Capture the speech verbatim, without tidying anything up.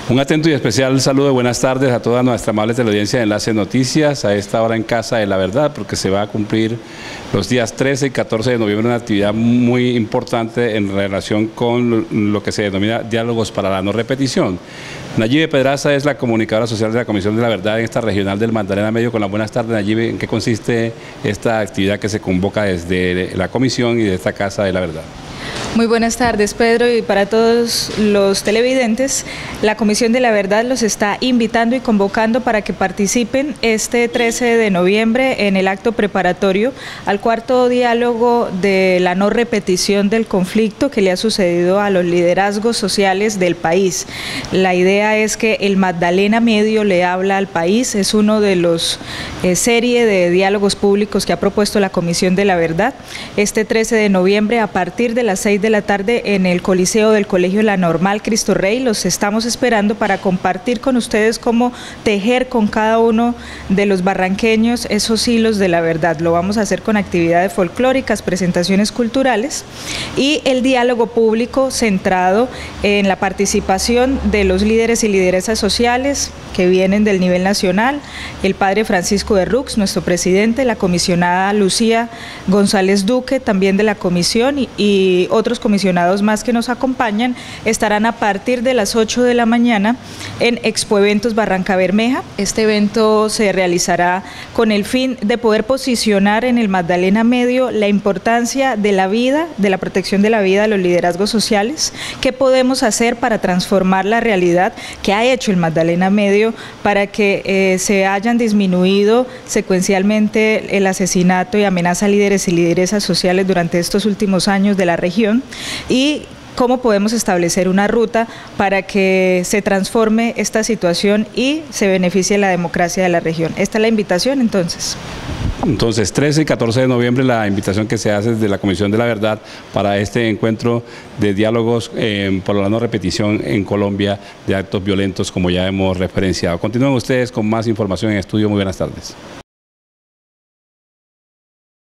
Un atento y especial saludo de buenas tardes a toda nuestra amable teleaudiencia de Enlace Noticias, a esta hora en Casa de la Verdad, porque se va a cumplir los días trece y catorce de noviembre una actividad muy importante en relación con lo que se denomina Diálogos para la No Repetición. Nayibe Pedraza es la comunicadora social de la Comisión de la Verdad en esta regional del Magdalena Medio. Con las buenas tardes, Nayibe, ¿en qué consiste esta actividad que se convoca desde la Comisión y de esta Casa de la Verdad? Muy buenas tardes, Pedro, y para todos los televidentes, la Comisión de la Verdad los está invitando y convocando para que participen este trece de noviembre en el acto preparatorio al cuarto diálogo de la no repetición del conflicto que le ha sucedido a los liderazgos sociales del país. La idea es que el Magdalena Medio le habla al país, es uno de los eh, serie de diálogos públicos que ha propuesto la Comisión de la Verdad. Este trece de noviembre, a partir de las seis de la tarde, en el Coliseo del Colegio La Normal Cristo Rey, los estamos esperando para compartir con ustedes cómo tejer con cada uno de los barranqueños esos hilos de la verdad. Lo vamos a hacer con actividades folclóricas, presentaciones culturales y el diálogo público centrado en la participación de los líderes y lideresas sociales que vienen del nivel nacional, el padre Francisco de Rux, nuestro presidente, la comisionada Lucía González Duque, también de la comisión, y, y otros comisionados más que nos acompañan, estarán a partir de las ocho de la mañana en Expo Eventos Barranca Bermeja. Este evento se realizará con el fin de poder posicionar en el Magdalena Medio la importancia de la vida, de la protección de la vida de los liderazgos sociales, qué podemos hacer para transformar la realidad que ha hecho el Magdalena Medio para que eh, se hayan disminuido secuencialmente el asesinato y amenaza a líderes y lideresas sociales durante estos últimos años de la región, y cómo podemos establecer una ruta para que se transforme esta situación y se beneficie la democracia de la región. Esta es la invitación, entonces. Entonces, trece y catorce de noviembre, la invitación que se hace desde la Comisión de la Verdad para este encuentro de diálogos eh, por la no repetición en Colombia de actos violentos, como ya hemos referenciado. Continúen ustedes con más información en estudio. Muy buenas tardes.